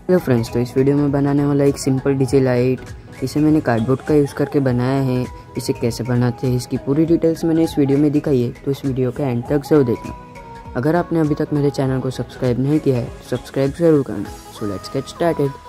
Hello friends, तो इस video में बनाने वाला एक सिंपल डीजे लाइट, इसे मैंने कार्डबोर्ड का यूज़ करके बनाया है। इसे कैसे बनाते हैं इसकी पूरी डिटेल्स मैंने इस वीडियो में दिखाई है, तो इस वीडियो का एंड तक जरूर देखना। अगर आपने अभी तक मेरे चैनल को सब्सक्राइब नहीं किया है तो सब्सक्राइब जरूर करना। So let's get started.